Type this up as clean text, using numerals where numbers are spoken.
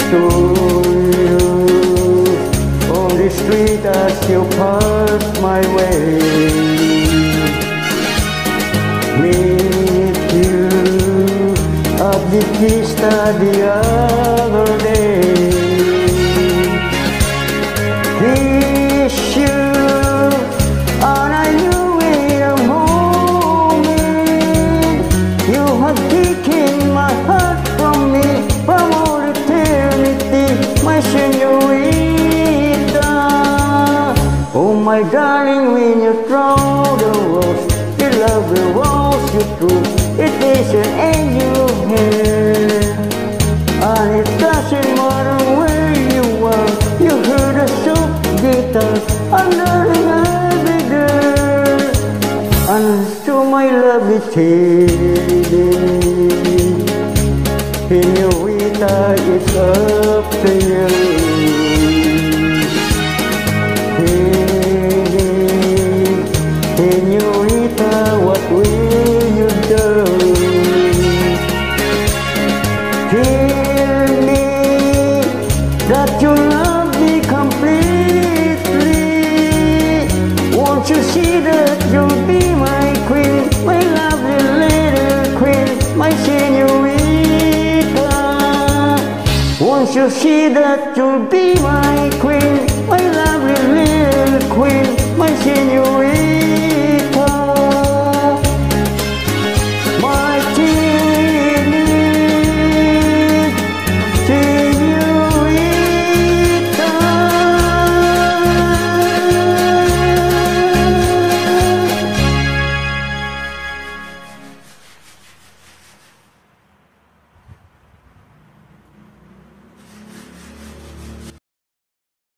to you. On the street as you pass my way, meet you at the pista the other day. Kiss you and I knew in a moment you had taken my heart from me from all eternity, my señorita. Oh my darling, when you throw the rose, the love will walk you through. It is an angel here, and it doesn't matter where you are. You hear the soft guitar under the girl, and so my love is hidden. Señorita, it's up to you. Señorita, what will you do? Tell me that you love me completely. Won't you see that you'll be my queen, my lovely little queen, my señorita? Won't you see that you'll be my queen, my lovely little queen, my señorita?